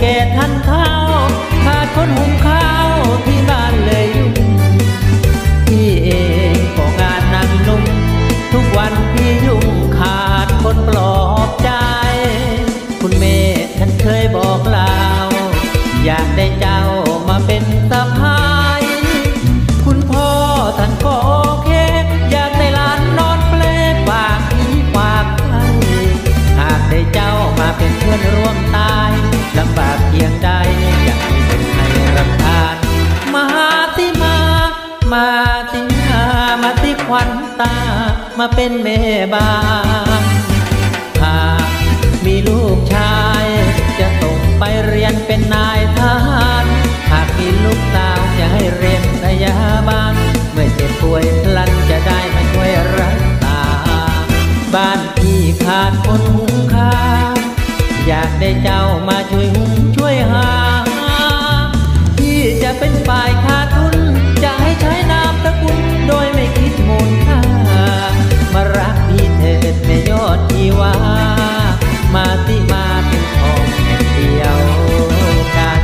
ก่ทันเท่าขาดคนหุงข้าวที่บ้านเลยยุ่งพี่เองก็งานนั่งนุ่มทุกวันพี่ยุ่งขาดคนปลอบใจคุณแม่ท่านเคยบอกเล่าอยากได้เจ้ามาเป็นสะพ้ายคุณพ่อท่านก็โอเคอยากได้หลานนอนเปลฝากพี่ฝากใครหากได้เจ้ามาเป็นเพื่อนร่วมตายลำบากเพียงใดอยากให้เป็นให้รำคาญมาติมาติขวัญตามาเป็นแม่บ้านหากมีลูกชายจะส่งไปเรียนเป็นนายทหารหากมีลูกสาวจะให้เรียนพยาบาลเมื่อเจ็บป่วยพลันจะได้มาช่วยรักษาบ้านพี่ขาดคนหุงข้าวอยากได้เจ้ามาช่วยหุงช่วยหาพี่จะเป็นฝ่ายขาดทุนจะให้ใช้นามตระกุลโดยไม่คิดมูลค่ามารักพี่เถิดแม่ยอดชีวามาเป็นของแห่งเดียวกัน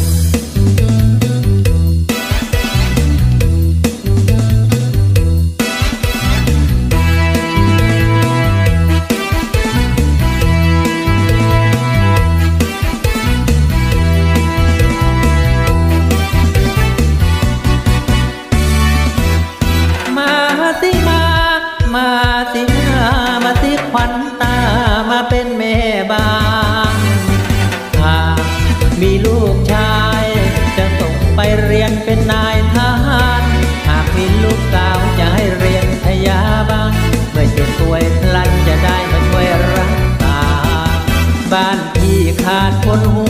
มาติขวัญตามาเป็นแม่บ้านหากมีลูกชายจะส่งไปเรียนเป็นนายทหารหากมีลูกสาวจะให้เรียนพยาบาลเมื่อเจ็บป่วยพลันจะได้มาช่วยรักษาบ้านพี่ขาดคนหุ